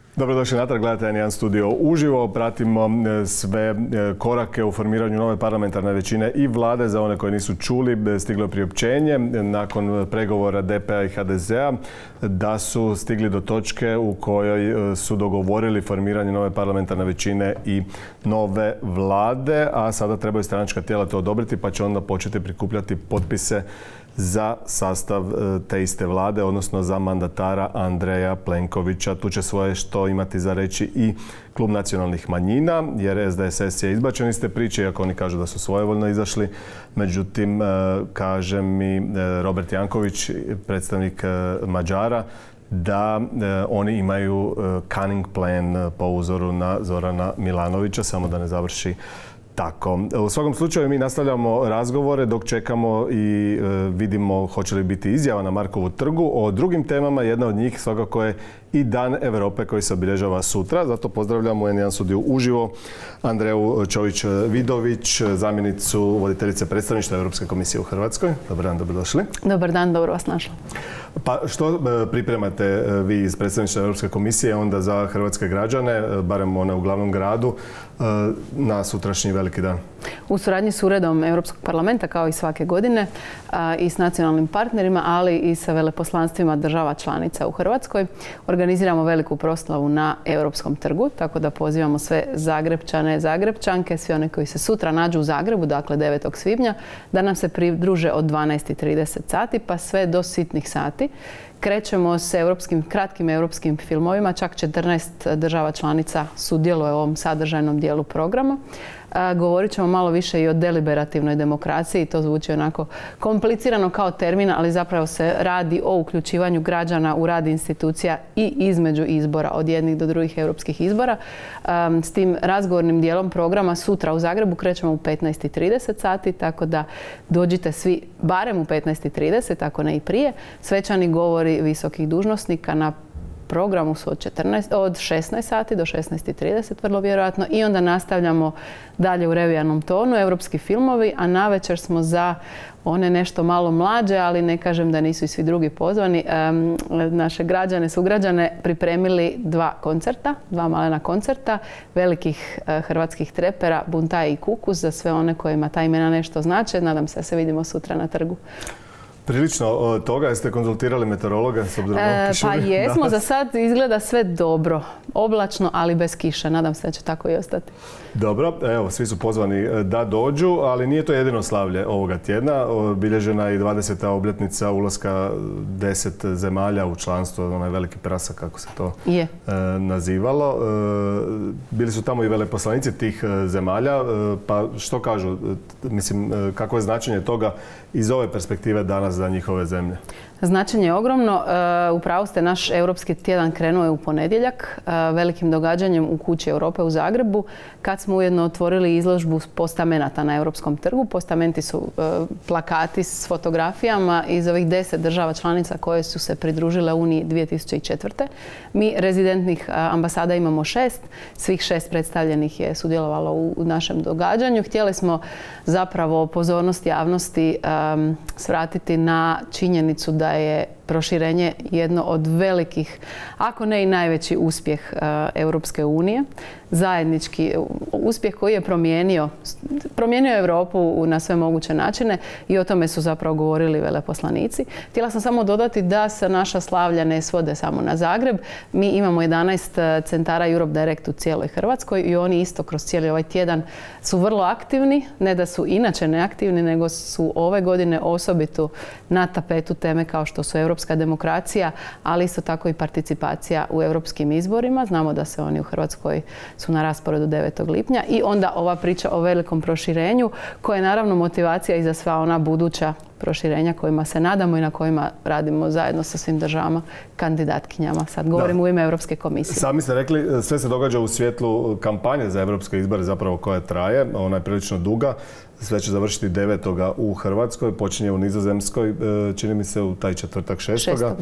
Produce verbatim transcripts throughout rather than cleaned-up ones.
Dobrodošli natrag, gledate N jedan studio uživo. Pratimo sve korake u formiranju nove parlamentarne većine i vlade. Za one koji nisu čuli, stiglo je priopćenje nakon pregovora D P A i H D Z A da su stigli do točke u kojoj su dogovorili formiranje nove parlamentarne većine i nove vlade, a sada trebaju stranačka tijela to odobriti, pa će onda početi prikupljati potpise za sastav te iste vlade, odnosno za mandatara Andreja Plenkovića. Tu će svoje što imati za reći i Klub nacionalnih manjina, jer S D S S je izbačen iz te priče, iako oni kažu da su svojevoljno izašli. Međutim, kaže mi Robert Janković, predstavnik Mađara, da oni imaju cunning plan po uzoru na Zorana Milanovića, samo da ne završi tako. U svakom slučaju mi nastavljamo razgovore dok čekamo i vidimo hoće li biti izjava na Markovu trgu. O drugim temama jedna od njih svakako je i Dan Europe koji se obilježava sutra. Zato pozdravljamo u N jedan studiju uživo Andreju Čović-Vidović, zamjenicu voditeljice predstavništva Europske komisije u Hrvatskoj. Dobar dan, dobrodošli. Dobar dan, dobro vas našla. Pa što pripremate vi iz predstavništva Europske komisije onda za hrvatske građane, barem one u glavnom gradu, na sutrašnji veliki dan? U suradnji s Uredom Europskog parlamenta, kao i svake godine, i s nacionalnim partnerima, ali i sa veleposlanstvima država članica u Hrvatskoj, organiziramo veliku proslavu na Europskom trgu, tako da pozivamo sve Zagrebčane, Zagrebčanke, svi one koji se sutra nađu u Zagrebu, dakle devetog svibnja, da nam se pridruže od dvanaest i trideset sati pa sve do sitnih sati. Krećemo s europskim, kratkim europskim filmovima, čak četrnaest država članica sudjeluje u ovom sadržajnom dijelu programa. Govorit ćemo malo više i o deliberativnoj demokraciji, to zvuči onako komplicirano kao termin, ali zapravo se radi o uključivanju građana u rad institucija i između izbora, od jednih do drugih europskih izbora. S tim razgovornim dijelom programa sutra u Zagrebu krećemo u petnaest i trideset sati, tako da dođite svi barem u petnaest i trideset, ako ne i prije. Svečani govori visokih dužnosnika na programu su od, četrnaest, od šesnaest sati do šesnaest i trideset, vrlo vjerojatno. I onda nastavljamo dalje u revijanom tonu, europski filmovi, a navečer smo za one nešto malo mlađe, ali ne kažem da nisu i svi drugi pozvani, um, naše građane, sugrađane pripremili dva koncerta, dva malena koncerta, velikih uh, hrvatskih trepera, Buntaj i Kukus, za sve one kojima ta imena nešto znače. Nadam se da se vidimo sutra na trgu. Prilično od toga, jeste konzultirali meteorologa s obzirom na kišovi? Pa jesmo, za sad izgleda sve dobro. Oblačno, ali bez kiše. Nadam se da će tako i ostati. Dobro, evo, svi su pozvani da dođu, ali nije to jedino slavlje ovoga tjedna. Obilježena je i dvadeseta obljetnica ulaska deset zemalja u članstvo, onaj veliki prasak, kako se to je. nazivalo. Bili su tamo i veleposlanici tih zemalja, pa što kažu, mislim, kako je značenje toga iz ove perspektive danas za njihove zemlje? Značenje je ogromno. U pravu ste, naš Europski tjedan krenuo je u ponedjeljak velikim događanjem u Kući Europe u Zagrebu, kad smo ujedno otvorili izložbu postamenata na Europskom trgu. Postamenti su plakati s fotografijama iz ovih deset država članica koje su se pridružile Uniji dvije tisuće četvrte. Mi rezidentnih ambasada imamo šest. Svih šest predstavljenih je sudjelovalo u našem događanju. Htjeli smo zapravo pozornost javnosti um, svratiti na činjenicu da je proširenje jedno od velikih, ako ne i najveći uspjeh uh, Europske unije. Zajednički uspjeh koji je promijenio, promijenio Europu na sve moguće načine i o tome su zapravo govorili veleposlanici. Htjela sam samo dodati da se naša slavlja ne svode samo na Zagreb. Mi imamo jedanaest centara Europe Direct u cijeloj Hrvatskoj i oni isto kroz cijeli ovaj tjedan su vrlo aktivni. Ne da su inače neaktivni, nego su ove godine osobito na tapetu teme kao što su europska demokracija, ali isto tako i participacija u europskim izborima. Znamo da se oni u Hrvatskoj su na rasporedu devetog lipnja i onda ova priča o velikom proširenju koja je naravno motivacija i za sva ona buduća proširenja kojima se nadamo i na kojima radimo zajedno sa svim državama kandidatkinjama. Sad govorim da. U ime Europske komisije. Sami ste rekli, sve se događa u svjetlu kampanje za europske izbore, zapravo koja traje. Ona je prilično duga. Sve će završiti devetoga u Hrvatskoj, počinje u Nizozemskoj, čini mi se u taj četvrtak šestoga.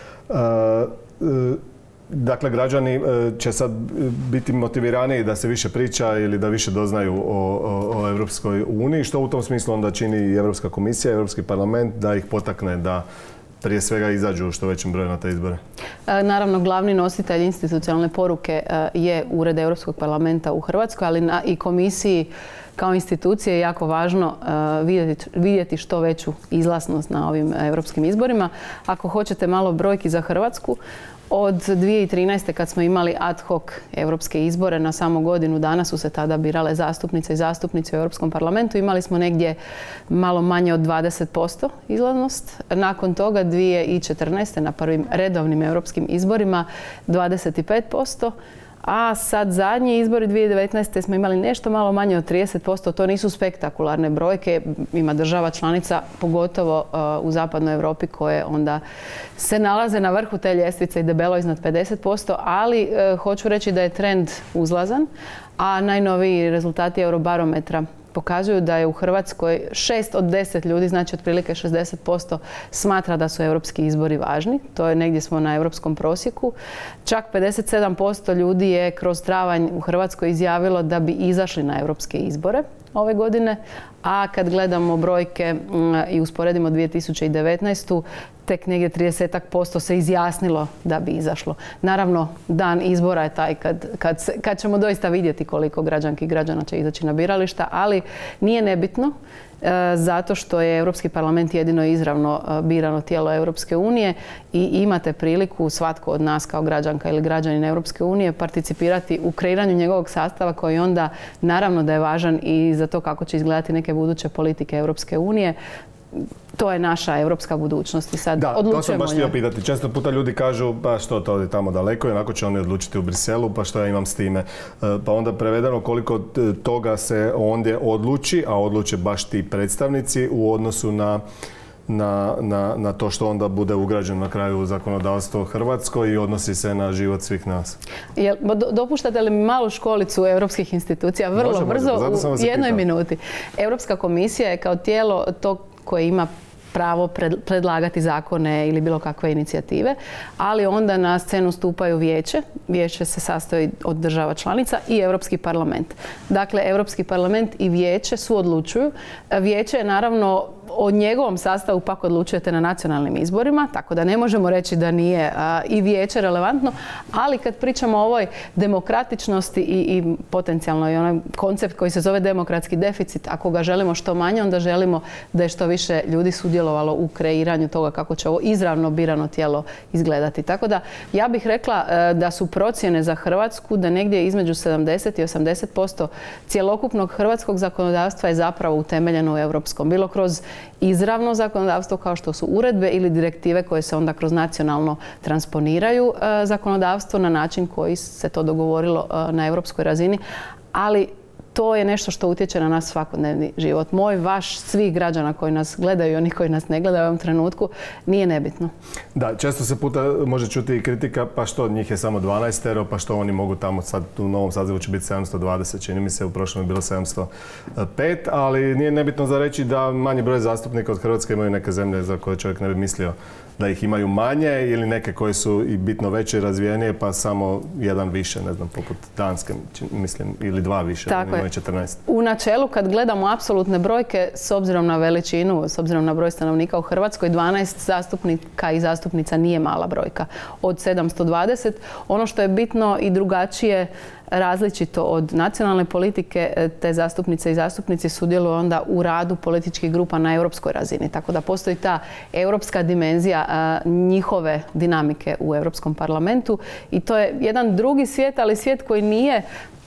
Da. Uh, Dakle, građani će sad biti motiviraniji da se više priča ili da više doznaju o, o, o Europskoj uniji. Što u tom smislu onda čini i Europska komisija, Europski parlament, da ih potakne da prije svega izađu što većim brojem na te izbore? Naravno, glavni nositelj institucionalne poruke je Ured Europskog parlamenta u Hrvatskoj, ali i komisiji kao institucije je jako važno vidjeti, vidjeti što veću izlaznost na ovim europskim izborima. Ako hoćete malo brojki za Hrvatsku, od dvije tisuće trinaeste. kad smo imali ad hoc europske izbore, na samo godinu dana su se tada birale zastupnice i zastupnici u Europskom parlamentu. Imali smo negdje malo manje od dvadeset posto izlaznost. Nakon toga dvije tisuće četrnaeste. na prvim redovnim europskim izborima dvadeset pet posto. A sad zadnji izbori dvije tisuće devetnaeste. smo imali nešto malo manje od trideset posto. To nisu spektakularne brojke. Ima država članica, pogotovo uh, u zapadnoj Europi, koje onda se nalaze na vrhu te ljestvice i debelo iznad pedeset posto. Ali uh, hoću reći da je trend uzlazan, a najnoviji rezultati Eurobarometra pokazuju da je u Hrvatskoj šest od deset ljudi, znači otprilike šezdeset posto, smatra da su europski izbori važni. To je negdje smo na europskom prosjeku. Čak pedeset sedam posto ljudi je kroz travanj u Hrvatskoj izjavilo da bi izašli na europske izbore ove godine, a kad gledamo brojke i usporedimo dvije tisuće devetnaestu. tek negdje trideset posto se izjasnilo da bi izašlo. Naravno, dan izbora je taj kad, kad, se, kad ćemo doista vidjeti koliko građanki i građana će izaći na birališta, ali nije nebitno e, zato što je Europski parlament jedino izravno e, birano tijelo Europske unije i imate priliku svatko od nas kao građanka ili građanin Europske unije participirati u kreiranju njegovog sastava koji onda naravno da je važan i za to kako će izgledati neke buduće politike Europske unije. To je naša europska budućnost i sad da, odlučujemo. Da, to sam baš htio pitati. Često puta ljudi kažu pa što to je tamo daleko i onako će oni odlučiti u Briselu, pa što ja imam s time. Pa onda prevedeno koliko toga se ondje odluči, a odluče baš ti predstavnici u odnosu na Na, na, na to što onda bude ugrađeno na kraju u zakonodavstvo Hrvatsko i odnosi se na život svih nas. Jel, dopuštate li mi malu školicu europskih institucija? Vrlo može, brzo, može. U jednoj pitao. minuti. Europska komisija je kao tijelo to koje ima pravo predlagati zakone ili bilo kakve inicijative, ali onda na scenu stupaju vijeće. Vijeće se sastoji od država članica i Europski parlament. Dakle, Europski parlament i vijeće suodlučuju. Vijeće je naravno o njegovom sastavu pak odlučujete na nacionalnim izborima, tako da ne možemo reći da nije a, i vijeće relevantno, ali kad pričamo o ovoj demokratičnosti i, i potencijalno i onaj koncept koji se zove demokratski deficit, ako ga želimo što manje, onda želimo da je što više ljudi sudjelovalo u kreiranju toga kako će ovo izravno birano tijelo izgledati. Tako da ja bih rekla a, da su procjene za Hrvatsku da negdje između sedamdeset i osamdeset posto cjelokupnog hrvatskog zakonodavstva je zapravo utemeljeno u europskom. Bilo kroz izravno zakonodavstvo kao što su uredbe ili direktive koje se onda kroz nacionalno transponiraju e, zakonodavstvo na način koji se to dogovorilo e, na europskoj razini, ali to je nešto što utječe na nas svakodnevni život. Moj, vaš, svih građana koji nas gledaju i oni koji nas ne gledaju u ovom trenutku nije nebitno. Da, često se puta može čuti i kritika pa što njih je samo dvanaestero, pa što oni mogu tamo sad u novom sazivu će biti sedamsto dvadeset, čini mi se u prošlom je bilo sedamsto pet, ali nije nebitno za reći da manji broj zastupnika od Hrvatske imaju neke zemlje za koje čovjek ne bi mislio da ih imaju manje ili neke koje su i bitno veće i razvijenije pa samo jedan više, ne znam, poput Danske, mislim, ili dva više. Tako je. U načelu, kad gledamo apsolutne brojke, s obzirom na veličinu, s obzirom na broj stanovnika u Hrvatskoj, dvanaest zastupnika i zastupnica nije mala brojka. Od sedamsto dvadeset, ono što je bitno i drugačije, različito od nacionalne politike, te zastupnice i zastupnici sudjeluju onda u radu političkih grupa na europskoj razini. Tako da postoji ta europska dimenzija a, njihove dinamike u Europskom parlamentu i to je jedan drugi svijet, ali svijet koji nije,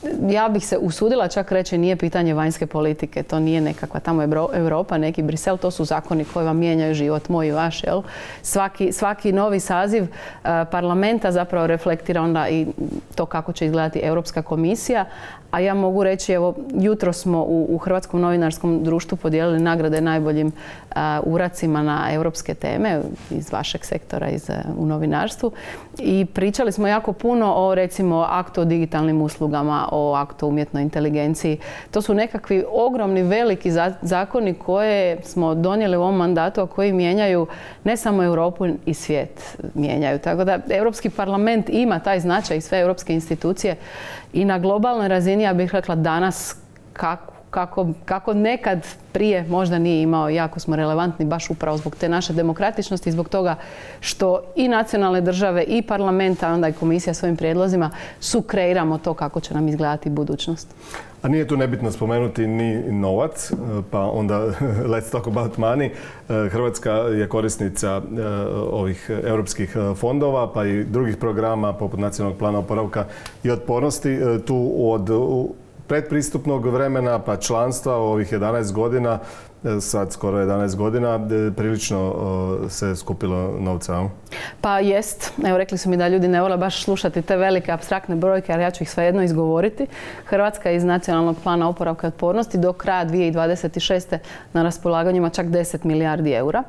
ja bih se usudila čak reći, nije pitanje vanjske politike. To nije nekakva tamo Europa, neki Brisel, to su zakoni koji vam mijenjaju život, moj i vaš. Jel? Svaki, svaki novi saziv uh, parlamenta zapravo reflektira onda i to kako će izgledati Europska komisija. A ja mogu reći, evo, jutro smo u, u Hrvatskom novinarskom društvu podijelili nagrade najboljim uh, uracima na europske teme iz vašeg sektora, iz, uh, u novinarstvu. I pričali smo jako puno o, recimo, aktu o digitalnim uslugama, o aktu o umjetnoj inteligenciji. To su nekakvi ogromni, veliki zakoni koje smo donijeli u ovom mandatu, a koji mijenjaju ne samo Europu i svijet mijenjaju. Tako da Europski parlament ima taj značaj i sve europske institucije i na globalnoj razini, ja bih rekla danas, kako kako, kako nekad prije možda nije imao. Jako smo relevantni baš upravo zbog te naše demokratičnosti i zbog toga što i nacionalne države i parlamenta, onda i komisija svojim prijedlozima sukreiramo to kako će nam izgledati budućnost. A nije tu nebitno spomenuti ni novac, pa onda let's talk about money. Hrvatska je korisnica ovih europskih fondova, pa i drugih programa poput Nacionalnog plana oporavka i otpornosti. Tu od predpristupnog vremena pa članstva u ovih jedanaest godina, sad skoro jedanaest godina, prilično se skupilo novca. Pa jest. Evo, rekli su mi da ljudi ne vole baš slušati te velike apstraktne brojke, ali ja ću ih svejedno izgovoriti. Hrvatska je iz Nacionalnog plana oporavka i otpornosti do kraja dvije tisuće dvadeset šeste. na raspolaganju ima čak deset milijardi eura.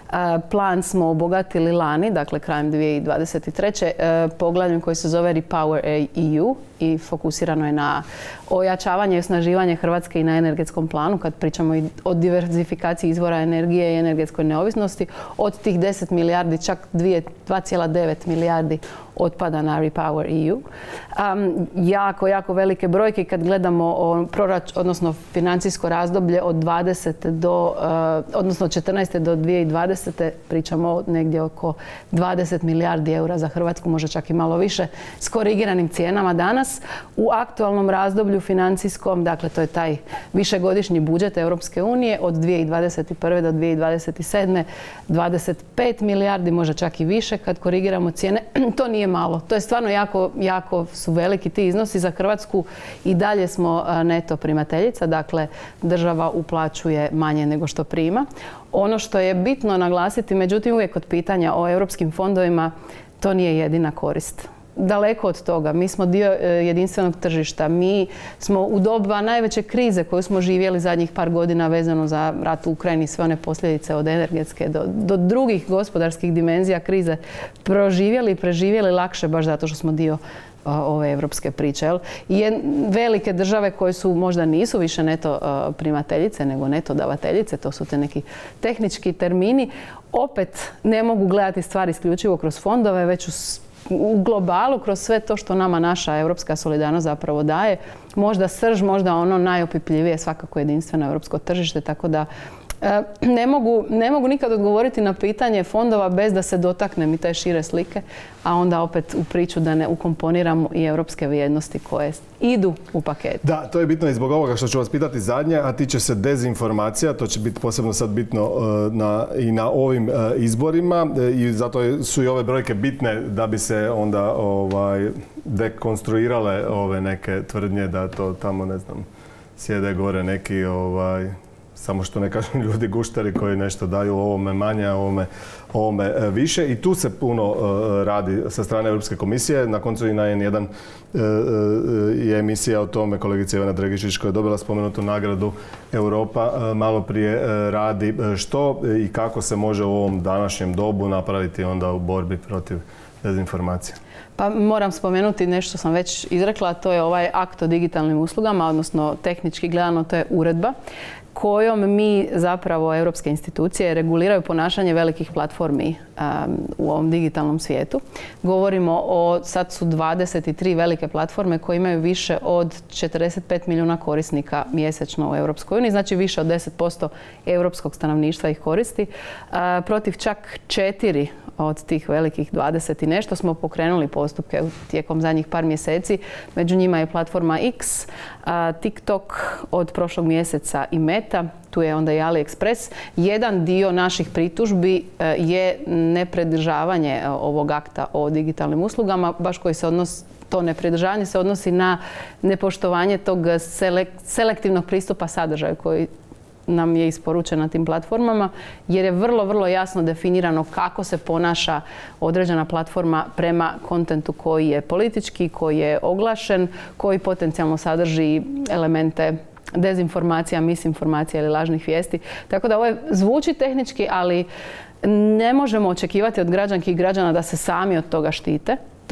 Plan smo obogatili lani, dakle krajem dvije tisuće dvadeset treće. poglavljem koji se zove Repower E U i fokusirano je na ojačavanje i osnaživanje Hrvatske i na energetskom planu, kad pričamo i o diversifikaciji izvora energije i energetskoj neovisnosti. Od tih deset milijardi čak dva zarez devet milijardi otpada na Repower E U. Um, jako, jako velike brojke kad gledamo o prorač, odnosno financijsko razdoblje od dvadesete do, uh, odnosno četrnaeste do dvije tisuće dvadesete pričamo negdje oko dvadeset milijardi eura za Hrvatsku, možda čak i malo više, s korigiranim cijenama danas. U aktualnom razdoblju financijskom, dakle to je taj višegodišnji budžet Europske unije od dvije tisuće dvadeset prve do dvije tisuće dvadeset sedme. dvadeset pet milijardi, možda čak i više kad korigiramo cijene. To nije malo. To je stvarno jako, jako su veliki ti iznosi za Hrvatsku. I dalje smo neto primateljica, dakle država uplaćuje manje nego što prima. Ono što je bitno naglasiti, međutim uvijek kod pitanja o europskim fondovima, to nije jedina korist. Daleko od toga. Mi smo dio jedinstvenog tržišta. Mi smo u doba najveće krize koju smo živjeli zadnjih par godina vezano za rat u Ukrajini, sve one posljedice od energetske do, do drugih gospodarskih dimenzija krize proživjeli i preživjeli lakše baš zato što smo dio ove evropske priče. I velike države koje su možda nisu više neto primateljice nego neto davateljice, to su te neki tehnički termini, opet ne mogu gledati stvari isključivo kroz fondove, već u u globalu, kroz sve to što nama naša europska solidarnost zapravo daje. Možda srž, možda ono najopipljivije, svakako jedinstveno europsko tržište, tako da ne mogu, ne mogu nikad odgovoriti na pitanje fondova bez da se dotaknem i te šire slike, a onda opet u priču da ne ukomponiramo i europske vrijednosti koje idu u paketu. Da, to je bitno i zbog ovoga što ću vas pitati zadnje, a tiče se dezinformacija. To će biti posebno sad bitno na, i na ovim izborima i zato su i ove brojke bitne da bi se onda ovaj, dekonstruirale ove neke tvrdnje da to tamo, ne znam, sjede gore neki ovaj, samo što ne kažem ljudi guštari koji nešto daju ovome manje, a ovome, ovome više. I tu se puno uh, radi sa strane Europske komisije. Na koncu i na en jedan uh, je emisija o tome, kolegica Ivana Dregišić koja je dobila spomenutu nagradu Europa, uh, malo prije uh, radi što i kako se može u ovom današnjem dobu napraviti onda u borbi protiv dezinformacija. Pa moram spomenuti nešto što sam već izrekla, a to je ovaj akt o digitalnim uslugama, odnosno tehnički gledano to je uredba kojom mi zapravo europske institucije reguliraju ponašanje velikih platformi um, u ovom digitalnom svijetu. Govorimo o, sad su dvadeset tri velike platforme koje imaju više od četrdeset pet milijuna korisnika mjesečno u Europskoj uniji, znači više od deset posto europskog stanovništva ih koristi. Uh, protiv čak četiri od tih velikih dvadeset i nešto smo pokrenuli postupke tijekom zadnjih par mjeseci. Među njima je platforma X, TikTok od prošlog mjeseca i Meta, tu je onda i AliExpress. Jedan dio naših pritužbi je nepridržavanje ovog akta o digitalnim uslugama, baš koji se odnosi, to nepridržavanje se odnosi na nepoštovanje tog selektivnog pristupa sadržaju koji nam je isporučen na tim platformama, jer je vrlo, vrlo jasno definirano kako se ponaša određena platforma prema kontentu koji je politički, koji je oglašen, koji potencijalno sadrži elemente dezinformacija, misinformacija ili lažnih vijesti. Tako da ovo zvuči tehnički, ali ne možemo očekivati od građanki i građana da se sami od toga štite.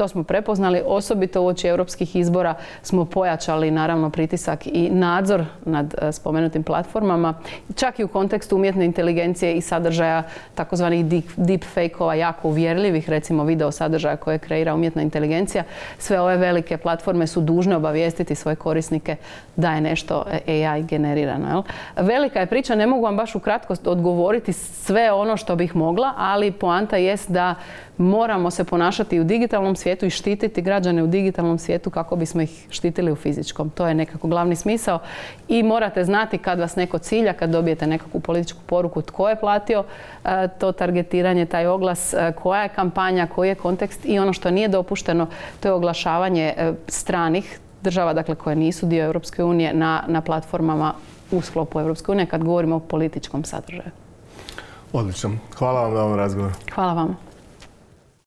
To smo prepoznali, osobito uoči europskih izbora smo pojačali naravno pritisak i nadzor nad spomenutim platformama, čak i u kontekstu umjetne inteligencije i sadržaja takozvanih deep fake-ova, jako uvjerljivih, recimo video sadržaja koje kreira umjetna inteligencija. Sve ove velike platforme su dužne obavijestiti svoje korisnike da je nešto A I generirano. Jel? Velika je priča, ne mogu vam baš ukratko odgovoriti sve ono što bih mogla, ali poanta jest da moramo se ponašati u digitalnom svijetu i štititi građane u digitalnom svijetu kako bismo ih štitili u fizičkom. To je nekako glavni smisao i morate znati kad vas neko cilja, kad dobijete nekakvu političku poruku tko je platio to targetiranje, taj oglas, koja je kampanja, koji je kontekst i ono što nije dopušteno, to je oglašavanje stranih država, dakle koje nisu dio Europske unije, na, na platformama u sklopu Europske unije kad govorimo o političkom sadržaju. Odlično. Hvala vam na ovom razgovoru. Hvala vam.